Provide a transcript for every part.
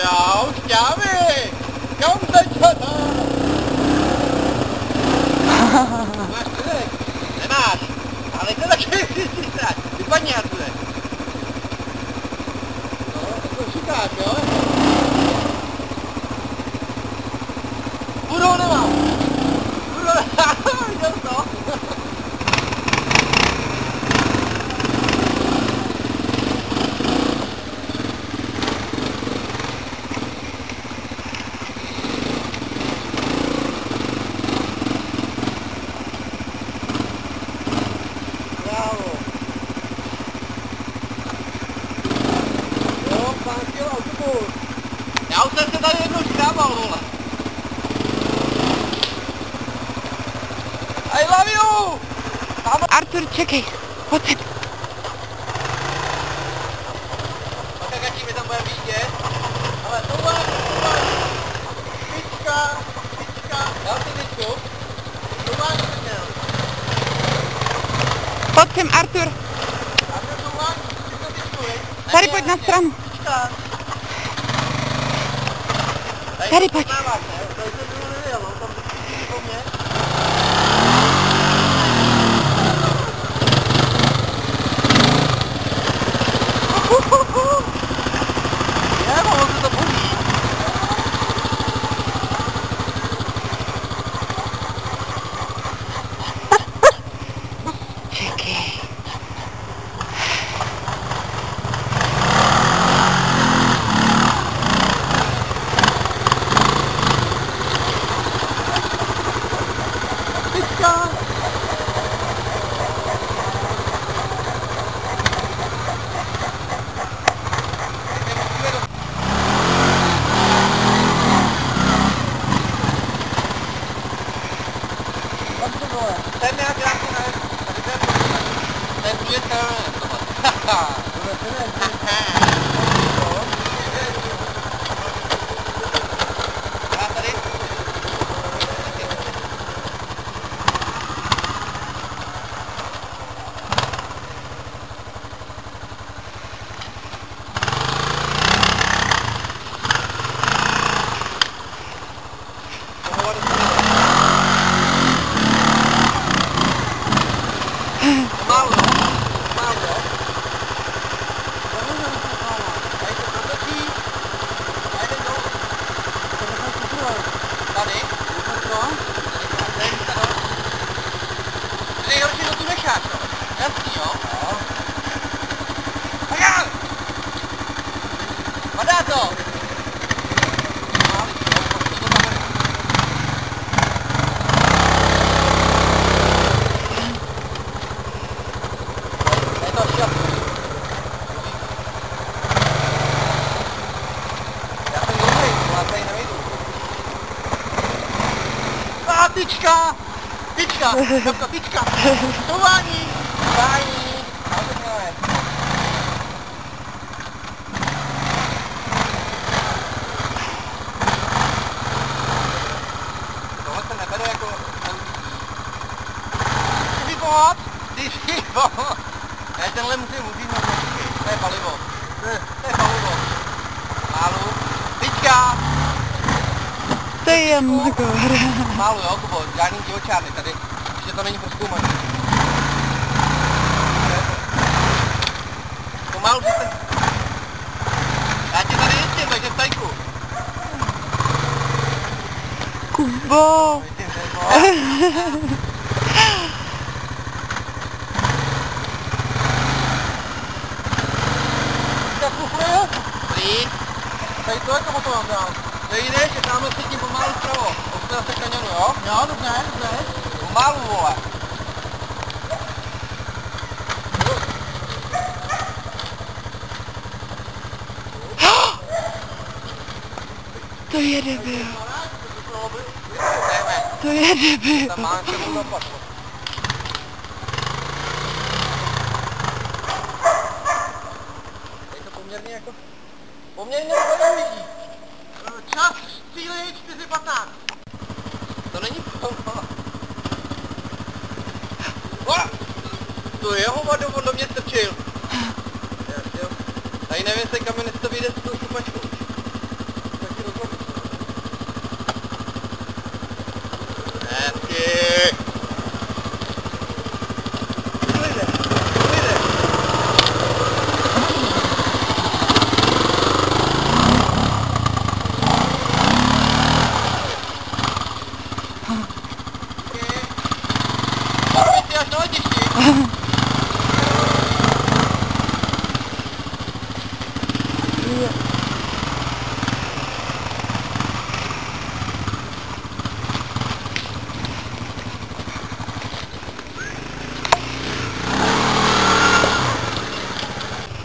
Jo, šťávy! Kam začata? Máš tudek? Nemáš. Ale to taky si strát. Vypadni na tudek. No, tak to říkáš, jo? Budou nemám. Budou nemám. Viděl to? Já už jsem se tady jednou škrábal, vole. I love you! Artur, čekej, pojď sem. Tak jaký mi tam bude vidět. Ale tohle, pička, dal si tyčku. Tohle jsem měl. Pojď sem, Artur. Artur, tohle, tyčku, viď? Tady pojď na stranu. Pička. Tady pojď. Tady se to nevěděl, no, tam po mně. Je, mohlo se to bojí. Čekej. Ten nějak krátko ne, tady ten je červené tohle. Já tady. Nejhorší, že tu necháš, no. Jasný, jo? Jo. Pojď! Padá to! Je to šťastný. Já jsem dobrý, ale tady nevejdu. A tyčka! Tyčka! Kapka, tyčka! Tování! Tování! Tohle se nebere jako... Ty vývod! Ty vývod! Já tenhle musím uzít, to je palivo. To je palivo. Málu. Tyčka! To je magor. Málo, jo, Kubo, žádný divočárny tady, ještě to není prozkoumaný. Pomalu se... Já tě tady jistím, takže v tajku. Kubo. Tak kufru? Prý. Tady to je tomu to mám dál. Tady jdeš, je tamhle se tím pomalu vpravo. Už na se kaňonu, jo? Jo, dobře, dobře. Pomalu, vole. To je debil. To je debil. Tam má čemu dopad. Je to poměrně jako... Poměrně zajímavý. Čas střílej 4:15. To není pomalu. To je hovado, on do mě strčil. Jo. Tady nevím, jestli kam mi to vyjde s tou šupačkou.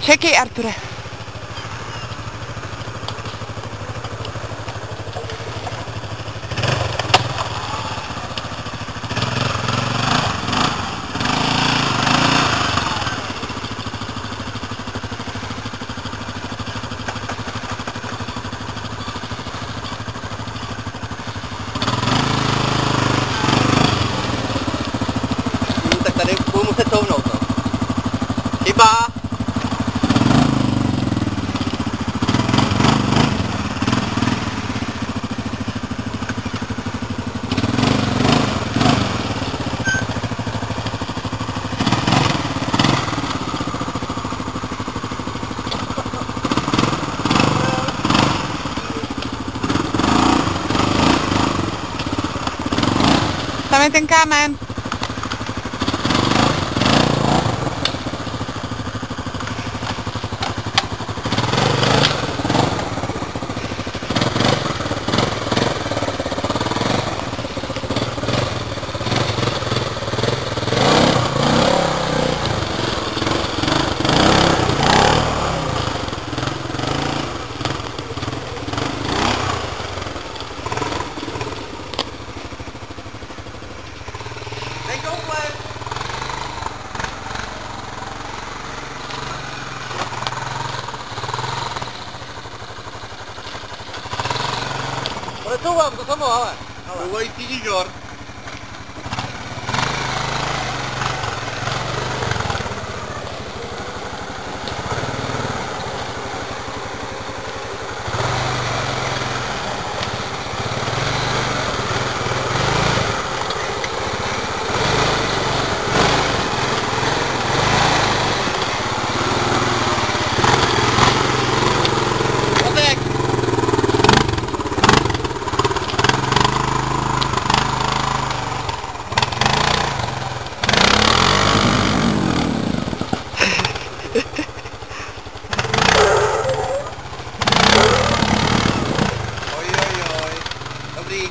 Čekej, Arture. Tak tady budu muset touvnout, no. Chyba! Tam je ten kámen. Couvám, to samo, ale. Couvající Igor. Dobrý.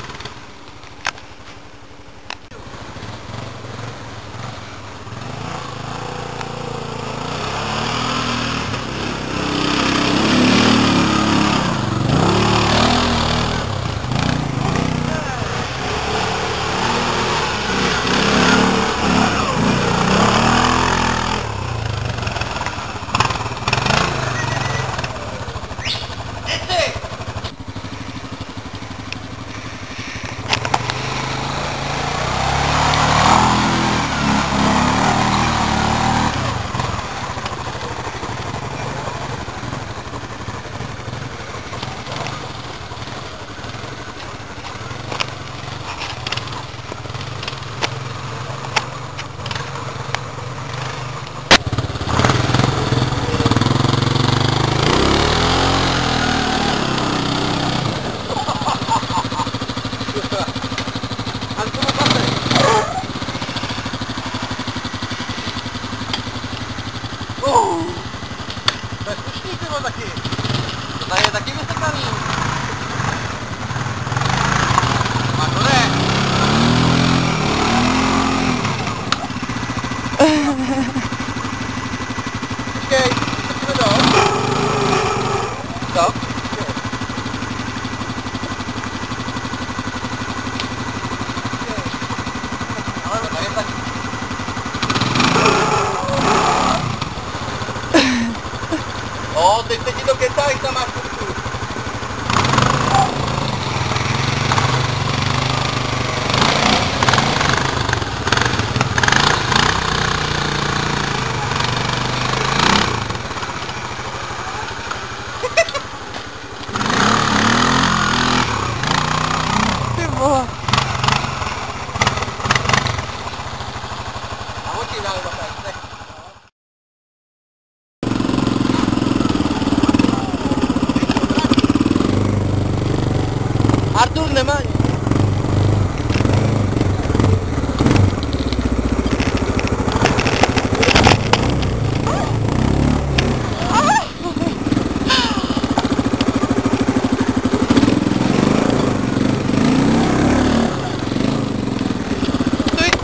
To je slušný pivo taky. To tady je taky vysekaný. A to ne. Počkej, pojďme dál. Stop. Ale to je taky. O, teď se ti to kecá, jak tam máš kurku. Ty vole. A oči dále tak. Artur nemá.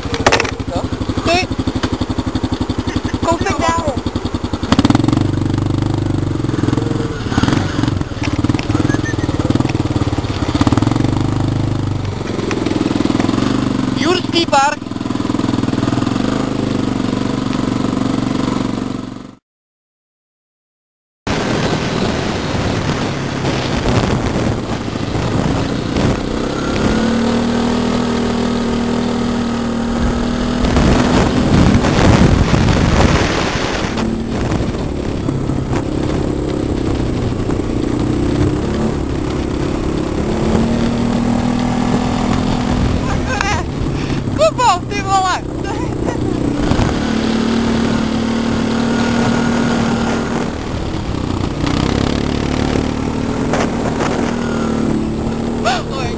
Kousek dál. park. Ty vole! Oj.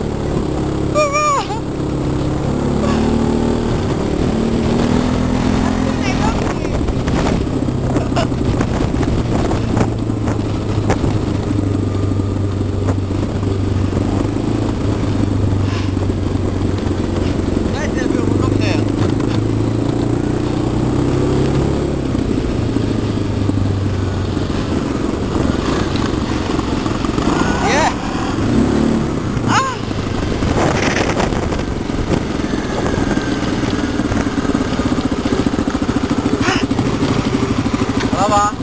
Hlava.